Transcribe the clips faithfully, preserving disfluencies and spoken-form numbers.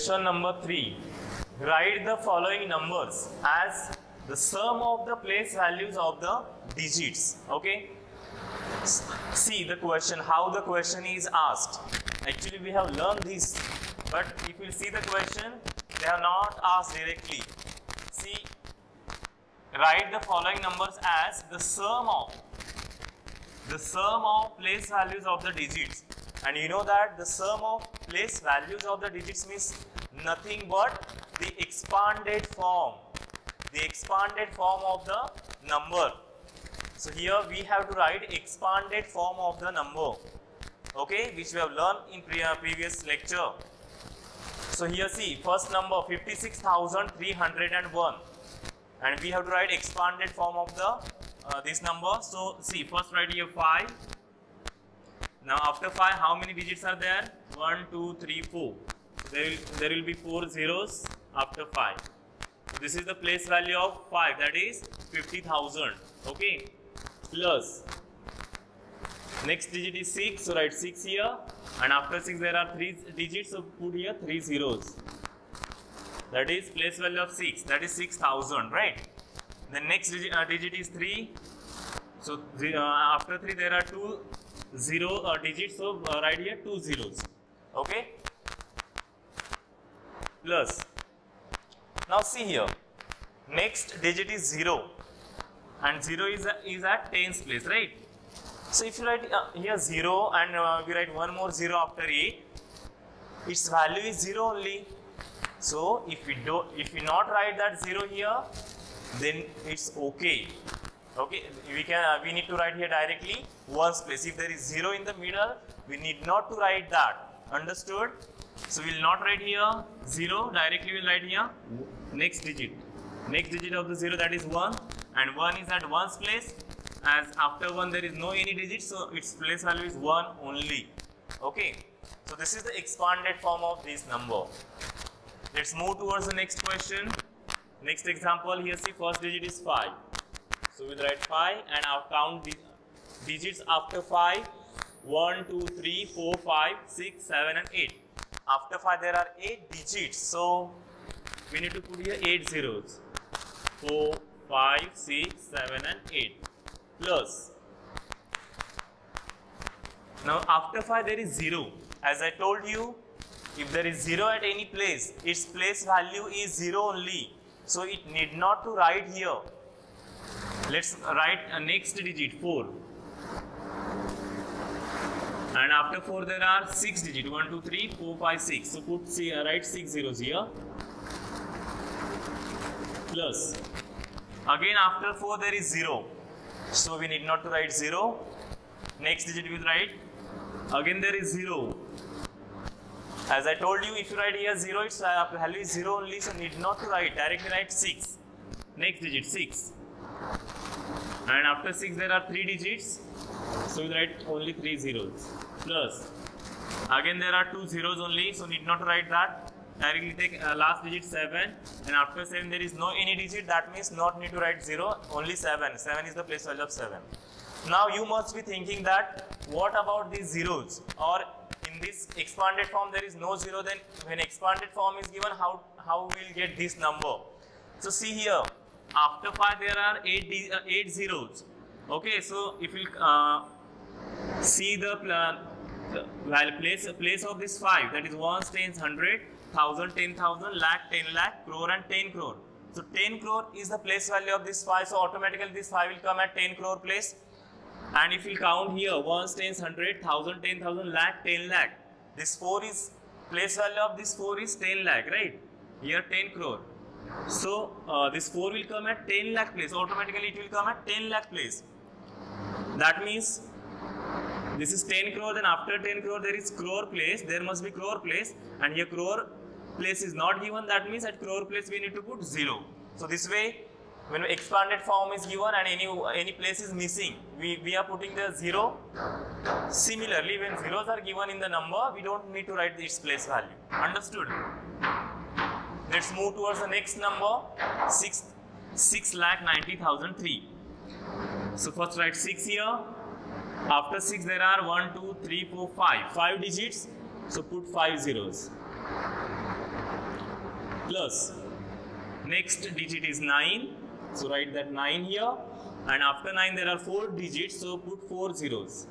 Question number three. Write the following numbers as the sum of the place values of the digits. Okay. See the question, how the question is asked. Actually, we have learned this, but if you see the question, they are not asked directly. See, write the following numbers as the sum of the sum of place values of the digits. And you know that the sum of place values of the digits means nothing but the expanded form, the expanded form of the number. So here we have to write expanded form of the number, okay, which we have learned in pre previous lecture. So here see, first number fifty-six thousand three hundred one, and we have to write expanded form of the uh, this number. So see, first write here five. Now after five, how many digits are there? one, two, three, four. There will, there will be four zeros after five. So this is the place value of five, that is fifty thousand. Okay. Plus next digit is six, so write six here, and after six there are three digits, so put here three zeros. That is place value of six, that is six thousand, right? The next digit, uh, digit is three, so uh, after three there are two zero uh, digits, so uh, write here two zeros. Okay. Plus, now see here, next digit is zero. And zero is, a, is at tens place, right? So if you write uh, here zero and uh, we write one more zero after it, its value is zero only. So if we do, if we not write that zero here, then it's okay. Okay, we can uh, we need to write here directly ones place. If there is zero in the middle, we need not to write that. Understood? So we will not write here zero. Directly we will write here next digit. Next digit of the zero, that is one. And one is at ones place, as after one there is no any digit, so its place value is one only. Okay, so this is the expanded form of this number. Let's move towards the next question. Next example, here see, first digit is five, so we'll write five and I'll count the digits after five. one, two, three, four, five, six, seven and eight. After five there are eight digits, so we need to put here eight zeros. four, five, six, seven and eight. Plus, now after five there is zero. As I told you, if there is zero at any place, its place value is zero only. So it need not to write here. Let's write a next digit, four. And after four there are six digits, one, two, three, four, five, six. So put see, uh, write six zeros here. Plus, again after four there is zero, so we need not to write zero. Next digit we will write, again there is zero. As I told you, if you write here zero, its uh, value is zero only, so need not to write, directly write six. Next digit six, and after six there are three digits, so we write only three zeros. Plus, again there are two zeros only, so need not to write that. Directly take uh, last digit seven, and after seven there is no any digit, that means not need to write zero, only seven. seven is the place value of seven. Now you must be thinking that what about these zeros, or in this expanded form there is no zero, then when expanded form is given, how, how we will get this number? So see here, after five there are eight, uh, eight zeros. Okay, so if you uh, see the uh, well, place, place of this five, that is ones, tens, hundred, thousand, ten thousand, lakh, ten lakh, crore and ten crore. So ten crore is the place value of this five, so automatically this five will come at ten crore place. And if you count here ones, tens, hundred, thousand, ten thousand, lakh, ten lakh, this four is place value of this four is ten lakh, right? Here ten crore. So uh, this four will come at ten lakh place, automatically it will come at ten lakh place. That means this is ten crore, then after ten crore there is crore place, there must be crore place, and here crore place is not given, that means at crore place we need to put zero. So this way, when expanded form is given and any any place is missing, we, we are putting the zero. Similarly, when zeros are given in the number, we don't need to write its place value. Understood? Let's move towards the next number, six, six lakh ninety thousand three. So first write six here. After six there are one, two, three, four, five. five digits, so put five zeros. plus next digit is nine, so write that nine here, and after nine there are four digits, so put four zeros,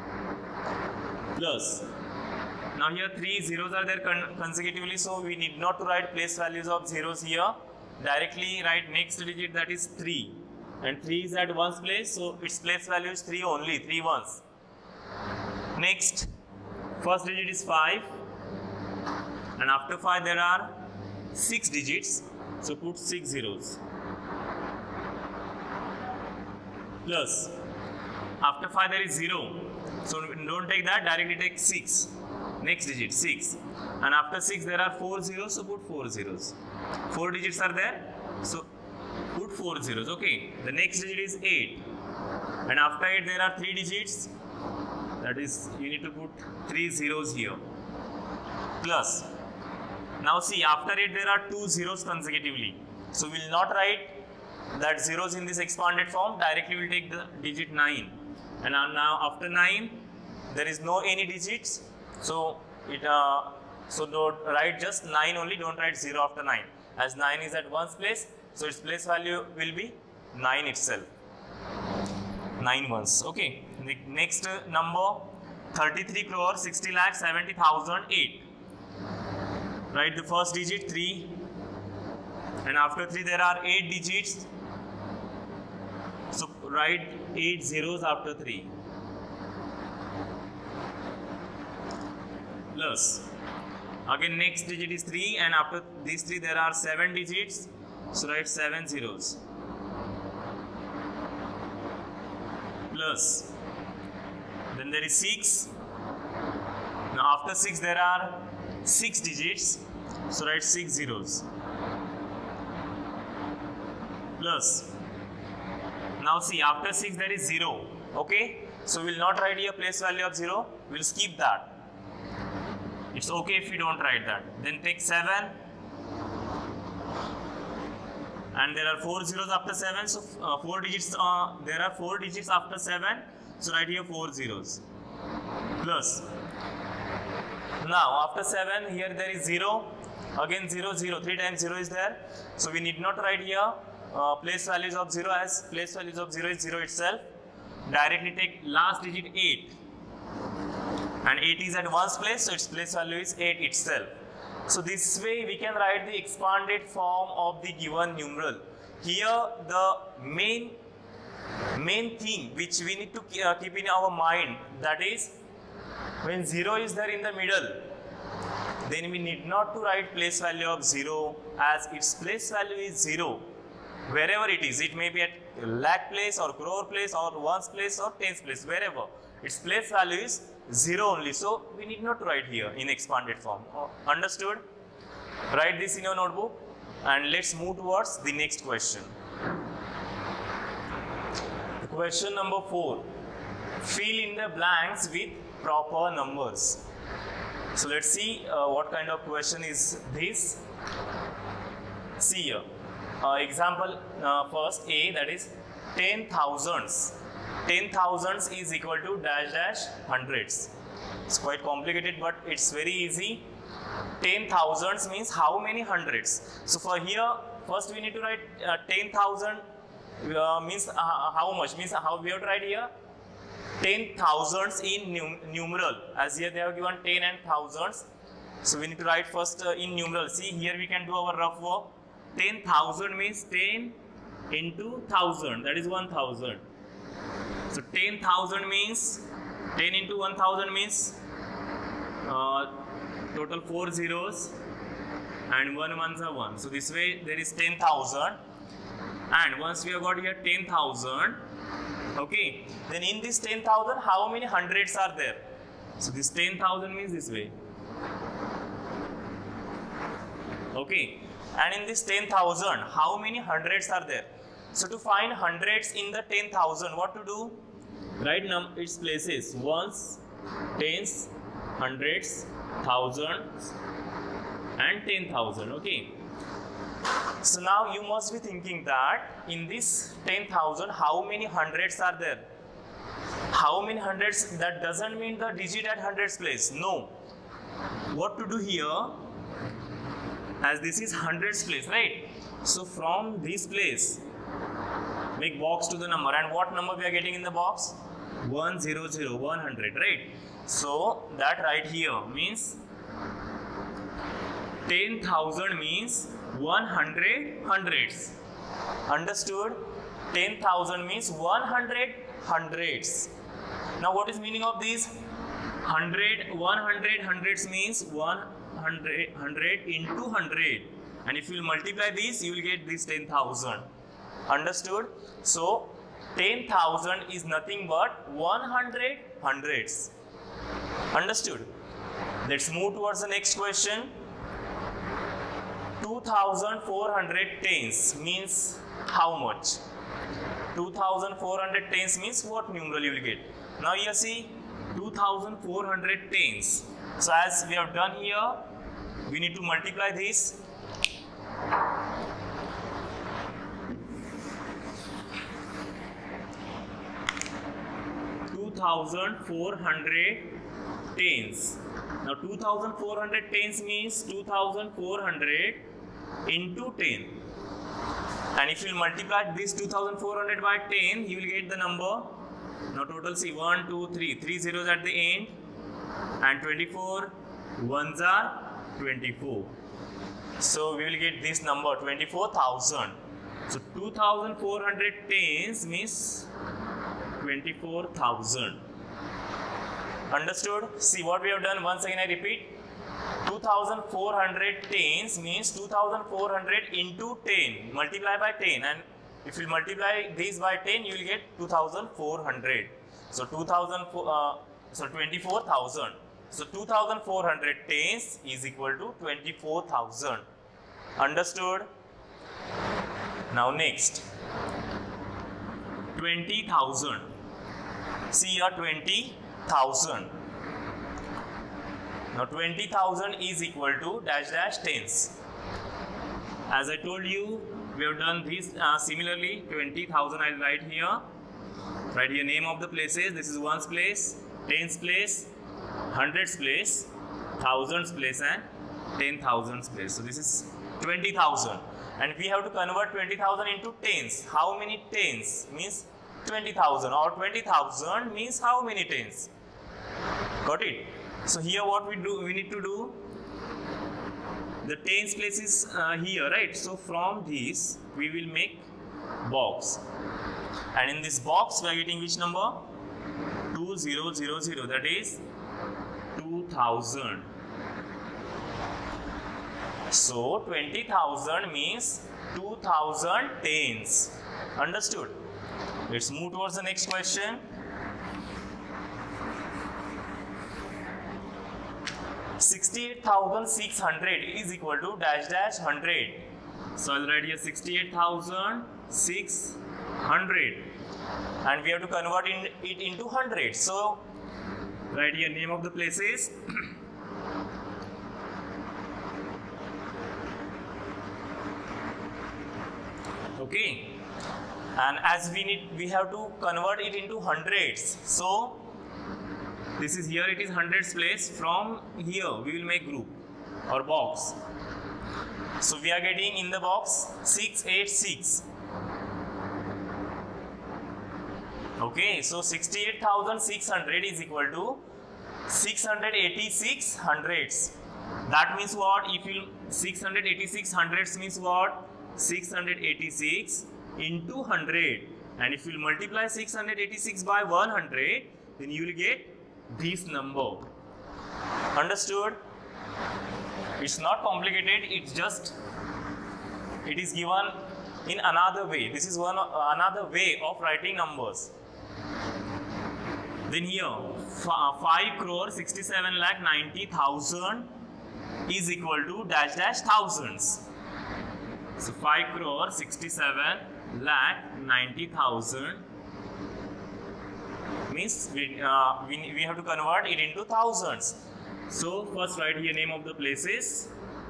plus now here three zeros are there con consecutively, so we need not to write place values of zeros here. Directly write next digit, that is three, and three is at ones place, so its place value is three only, three ones. Next, first digit is five, and after five there are six digits, so put six zeros, plus after five there is zero, so don't take that, directly take six, next digit six, and after six there are four zeros, so put four zeros, four digits are there, so put four zeros. Okay, the next digit is eight, and after eight there are three digits, that is you need to put three zeros here, plus now see after eight there are two zeros consecutively, so we will not write that zeros in this expanded form, directly we will take the digit nine, and now after nine there is no any digits, so it uh, so don't write just nine only, don't write zero after nine, as nine is at ones place, so its place value will be nine itself, nine ones. Okay, the next uh, number thirty-three crore sixty lakh seventy thousand eight. Write the first digit three, and after three there are eight digits, so write eight zeros after three, plus again next digit is three, and after these three there are seven digits, so write seven zeros, plus then there is six, now after six there are six digits, so write six zeros, plus now see after six there is zero. Okay, so we will not write here place value of zero, we will skip that, it's okay if you don't write that. Then take seven, and there are four zeros after seven, so uh, four digits, uh, there are four digits after seven, so write here four zeros, plus now after seven here there is zero, again zero, zero, three times zero is there, so we need not write here uh, place values of zero, as place values of zero is zero itself. Directly take last digit eight, and eight is at ones place, so its place value is eight itself. So this way we can write the expanded form of the given numeral. Here the main main thing which we need to uh, keep in our mind, that is when zero is there in the middle, then we need not to write place value of zero, as its place value is zero wherever it is. It may be at lakh place or crore place or ones place or tens place, wherever its place value is zero only, so we need not to write here in expanded form. Understood? Write this in your notebook, and let's move towards the next question. Question number four, fill in the blanks with proper numbers. So let's see uh, what kind of question is this. See here, uh, example uh, first A, that is ten thousands. ten thousands is equal to dash dash hundreds. It's quite complicated, but it's very easy. ten thousands means how many hundreds. So for here, first we need to write uh, ten thousand uh, means uh, how much, means how we have to write here ten thousands in num numeral, as here they have given ten and thousands. So we need to write first uh, in numeral. See here we can do our rough work. ten thousand means ten into one thousand, that is one thousand. So ten thousand means ten into one thousand means uh, total four zeros and one ones are one. So this way there is ten thousand, and once we have got here ten thousand, okay, then in this ten thousand how many hundreds are there? So this ten thousand means this way, okay, and in this ten thousand how many hundreds are there? So to find hundreds in the ten thousand, what to do? Write num its places, ones, tens, hundreds, thousands and ten thousand. Okay, so now you must be thinking that in this ten thousand how many hundreds are there? How many hundreds? That doesn't mean the digit at hundreds place. No, what to do here? as this is hundreds place, right? So from this place, make box to the number, and what number we are getting in the box? one hundred, one hundred, right? So that right here means ten thousand means one hundred hundreds. Understood? ten thousand means one hundred hundreds. Now what is meaning of this? one hundred, one hundred hundreds means one hundred, one hundred into one hundred. And if you multiply this, you will get this ten thousand. Understood? So ten thousand is nothing but one hundred hundreds. Understood? Let's move towards the next question. two thousand four hundred tens means how much? two thousand four hundred tens means what numeral you will get? Now you see two thousand four hundred tens. So as we have done here, we need to multiply this. two thousand four hundred tens. Now two thousand four hundred tens means two thousand four hundred into ten. And if you multiply this two thousand four hundred by ten, you will get the number. Now total see one, two, three. three zeros at the end. And twenty-four ones are twenty-four. So we will get this number twenty-four thousand. So two thousand four hundred tens means twenty-four thousand. Understood? See what we have done. Once again I repeat. two thousand four hundred tens means two thousand four hundred into ten. Multiply by ten. And if you multiply this by ten, you will get two thousand four hundred. So two thousand, uh, so twenty-four thousand. So two thousand four hundred tens is equal to twenty-four thousand. Understood? Now next, twenty thousand. See here, twenty thousand. Now twenty thousand is equal to dash dash tens. As I told you, we have done this uh, similarly. twenty thousand I will write here. Write here name of the places. This is ones place, tens place, hundreds place, thousands place, and ten thousands place. So this is twenty thousand. And we have to convert twenty thousand into tens. How many tens? Means twenty thousand, or twenty thousand means how many tens? Got it? So here what we do, we need to do, the tens place is uh, here, right? So from this we will make box, and in this box we are getting which number? two thousand, that is two thousand. So twenty thousand means two thousand tens. Understood? Let's move towards the next question. sixty-eight thousand six hundred is equal to dash dash one hundred. So I'll write here sixty-eight thousand six hundred, and we have to convert in, it into hundred. So write here name of the places. Okay, and as we need, we have to convert it into hundreds. So this is here, it is hundreds place. From here we will make group or box. So we are getting in the box six eighty-six. Okay, so sixty-eight thousand six hundred is equal to six hundred eighty-six hundreds. That means what? If you six hundred eighty-six hundreds means what? six hundred eighty-six into one hundred. And if you multiply six hundred eighty-six by one hundred, then you will get this number. Understood? It's not complicated, it's just, it is given in another way. This is one uh, another way of writing numbers. Then here, five crore sixty-seven lakh ninety thousand is equal to dash dash thousands. So five crore sixty-seven lakh ninety thousand means we, uh, we, we have to convert it into thousands. So first write here name of the places,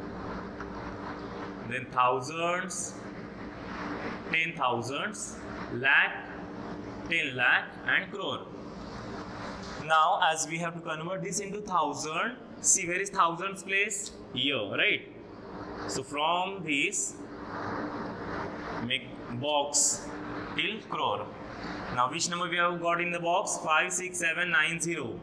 then thousands, ten thousands, lakh, ten lakh, and crore. Now as we have to convert this into thousand, see where is thousands placed? Here, right? So from this, make box till crore. Now which number we have got in the box? five six seven nine zero.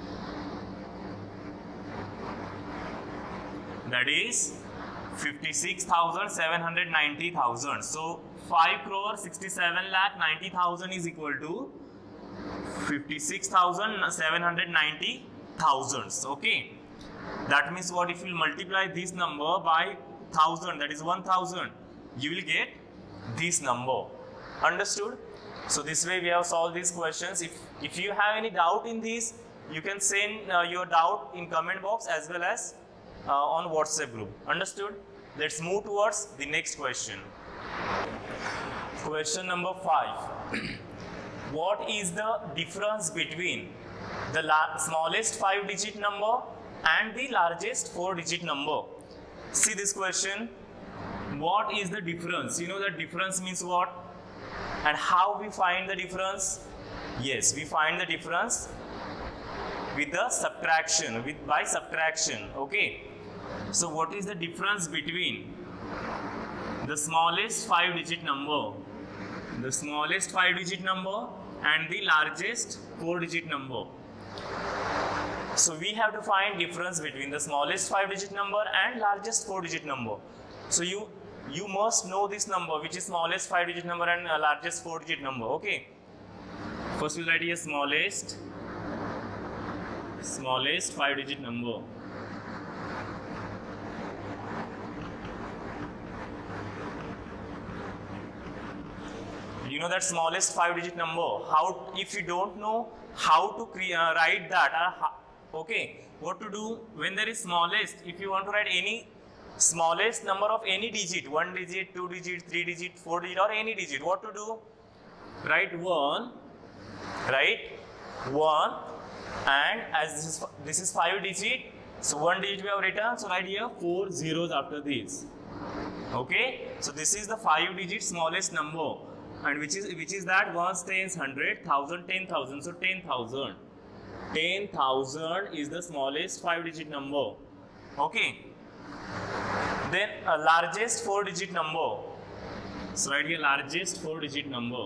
That is fifty-six thousand seven hundred ninety thousand. So five crore sixty-seven lakh ninety thousand is equal to fifty-six thousand seven hundred ninety thousands. Okay. That means what, if you multiply this number by thousand, that is one thousand, you will get this number. Understood? So this way we have solved these questions. If if you have any doubt in this, you can send uh, your doubt in comment box as well as uh, on WhatsApp group. Understood? Let's move towards the next question. Question number five. What is the difference between the smallest five digit number and the largest four digit number? See this question. What is the difference? You know that difference means what? And how we find the difference? Yes, we find the difference with the subtraction, with by subtraction. Okay. So what is the difference between the smallest five digit number, the smallest five digit number and the largest four digit number? So we have to find difference between the smallest five digit number and largest four digit number. So you you must know this number, which is smallest five digit number and uh, largest four digit number. Okay. First we'll write here smallest smallest five digit number. You know that smallest five digit number. How, if you don't know how to create, uh, write that, or how, okay, what to do when there is smallest? If you want to write any smallest number of any digit, one digit, two digit, three digit, four digit, or any digit, what to do? Write one, right? One, and as this is this is five digit, so one digit we have written. So write here four zeros after this. Okay, so this is the five digit smallest number. And which is which is that ones, tens, hundred, thousand, ten thousand. So ten thousand. ten thousand is the smallest five digit number. Okay. Then a largest four digit number. So right here largest four digit number.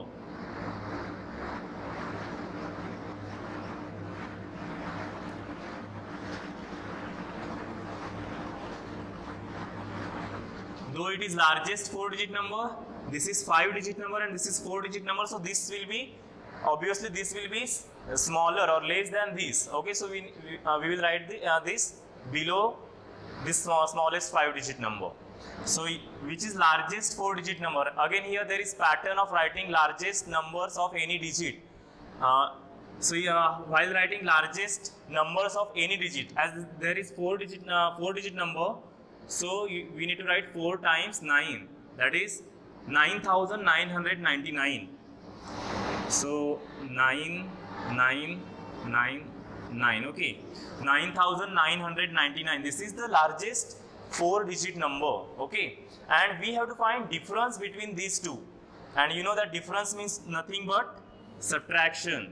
Though it is largest four digit number, this is five digit number and this is four digit number, so this will be, obviously this will be smaller or less than this. Okay, so we, we, uh, we will write the, uh, this below this small, smallest five digit number. So which is largest four digit number? Again here there is pattern of writing largest numbers of any digit. Uh, so uh, while writing largest numbers of any digit, as there is four digit, uh, four digit number, so you, we need to write four times nine, that is nine thousand nine hundred ninety-nine. So nine, nine, nine, nine. Okay, nine thousand nine hundred ninety-nine. This is the largest four digit number. Okay, and we have to find difference between these two. And you know that difference means nothing but subtraction.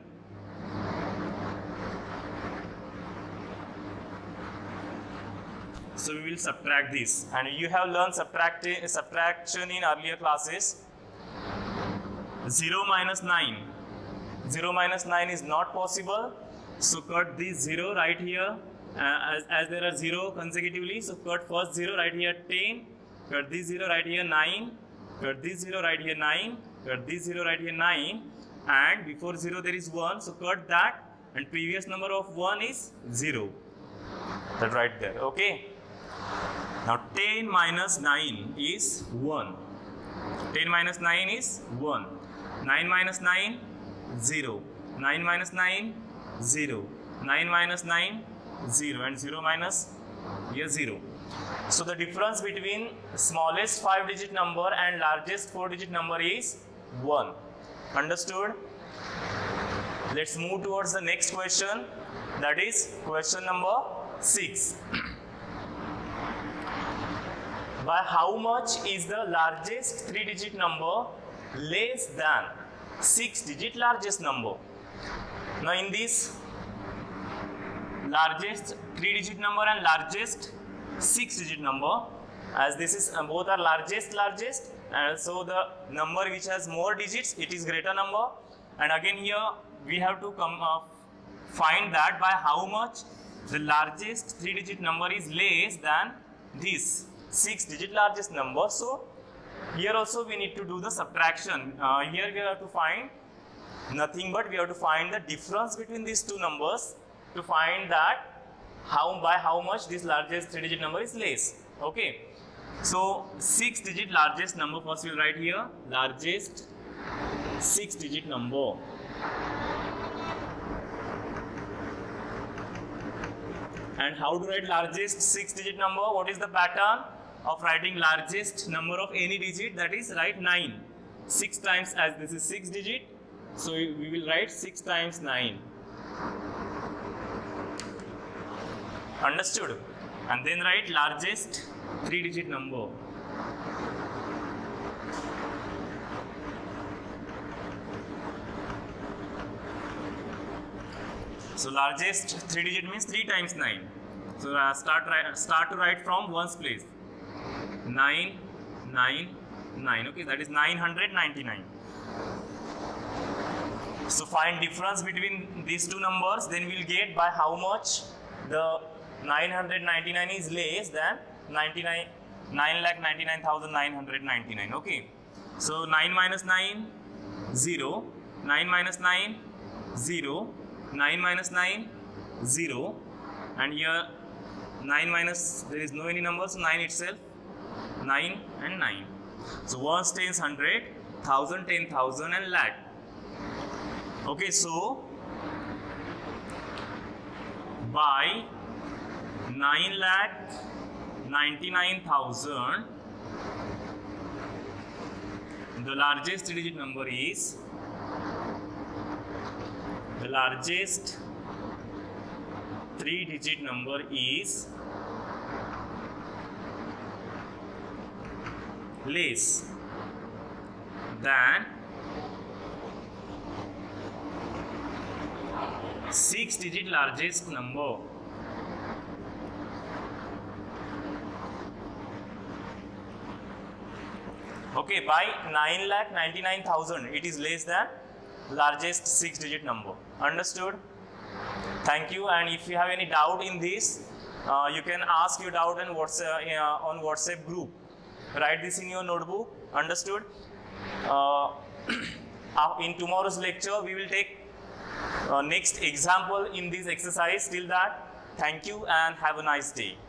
So we will subtract this, and you have learned subtract subtraction in earlier classes. zero minus nine. zero minus nine is not possible. So cut this zero right here. Uh, as, as there are zero consecutively, so cut first zero right here ten. Cut this zero right here nine. Cut this zero right here nine. Cut this zero right here nine. And before zero there is one. So cut that. And previous number of one is zero. That right there. Okay. Now ten minus nine is one. ten minus nine is one. nine minus nine, zero. nine minus nine, zero. nine minus nine, zero. And zero minus here zero. So the difference between smallest five digit number and largest four digit number is one. Understood? Let's move towards the next question. That is question number six. By how much is the largest three digit number less than six digit largest number? Now in this largest three digit number and largest six digit number, as this is uh, both are largest largest, and so the number which has more digits, it is greater number. And again here we have to come uh, find that by how much the largest three digit number is less than this six digit largest number. So here also we need to do the subtraction. Uh, here we have to find nothing but we have to find the difference between these two numbers to find that how by how much this largest three digit number is less. Okay, so six digit largest number, first we will write here largest six digit number. And how to write largest six digit number? What is the pattern of writing largest number of any digit? That is, write nine. six times, as this is six digit, so we will write six times nine. Understood? And then write largest three digit number. So largest three digit means three times nine. So uh, start start to write from ones place. nine, nine, nine. Okay, that is nine hundred ninety-nine. So find difference between these two numbers, then we'll get by how much the nine hundred ninety-nine is less than ninety-nine, nine lakh ninety-nine thousand nine hundred ninety-nine. Okay, so nine minus nine, zero. nine minus nine, zero. nine minus nine, zero. And here nine minus, there is no any number, so nine itself, nine and nine. So ones, tens, hundred, thousand, ten thousand and lakh. Okay, so by nine lakh ninety-nine thousand, the largest three digit number is, the largest three digit number is less than six digit largest number. Okay, by nine lakh ninety-nine thousand, it is less than largest six digit number. Understood? Thank you. And if you have any doubt in this, uh, you can ask your doubt on WhatsApp, uh, on WhatsApp group. Write this in your notebook. Understood? Uh, in tomorrow's lecture, we will take uh, next example in this exercise. Till that, thank you and have a nice day.